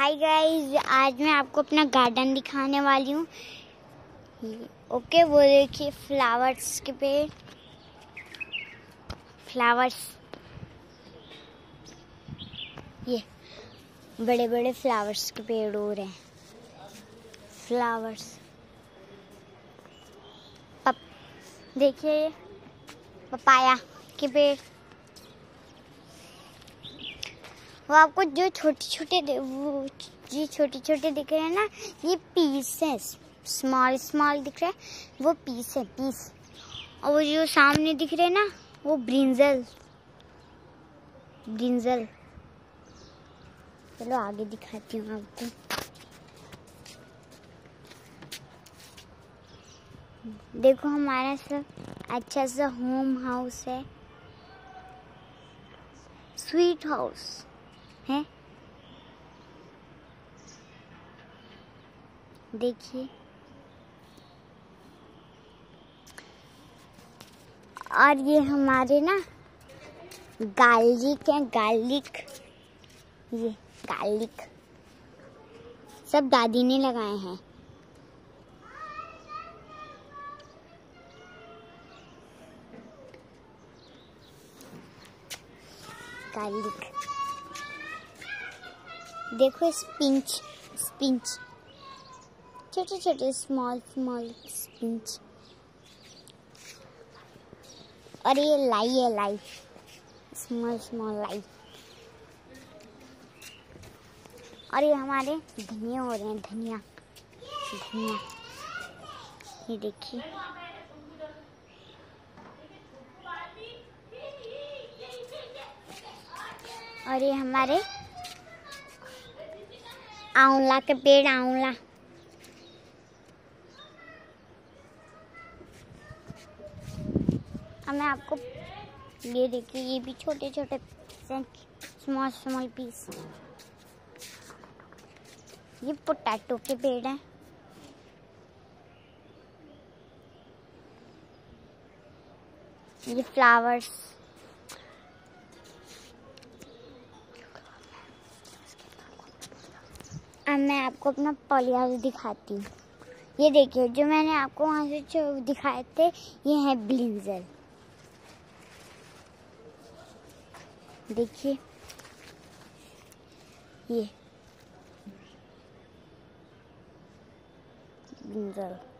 Hi guys, आज मैं आपको अपना गार्डन दिखाने वाली हूँ। ओके, वो देखिए फ्लावर्स के पेड़, फ्लावर्स, ये बड़े बड़े फ्लावर्स के पेड़ हो रहे हैं। फ्लावर्स, देखिए ये पपाया के पेड़। वो आपको जो छोटे छोटे दिख रहे हैं ना, ये पीस है, स्मॉल दिख रहे हैं, वो पीस है, पीस। और वो जो सामने दिख रहे हैं ना, वो ब्रिंजल। चलो आगे दिखाती हूँ आपको। देखो हमारा सब अच्छा सा होम हाउस है, स्वीट हाउस है। देखिए, और ये हमारे ना गार्लिक है, ये गार्लिक सब दादी ने लगाए हैं। गार्लिक, देखो स्पिंच, छोटे स्मॉल स्पिंच। और ये लाई, स्मॉल लाई। और ये हमारे धनिया हो रहे हैं, धनिया। ये देखिए, और ये हमारे आंवला के पेड़, आंवला। अब मैं आपको ये देखिए, ये भी छोटे स्मॉल पीस। ये पोटैटो के पेड़ हैं। ये फ्लावर्स। अब मैं आपको अपना पॉली हाउस दिखाती हूँ। ये देखिए, जो मैंने आपको वहाँ से दिखाए थे, ये है ब्रिंजल। देखिए ये ब्रिंजल।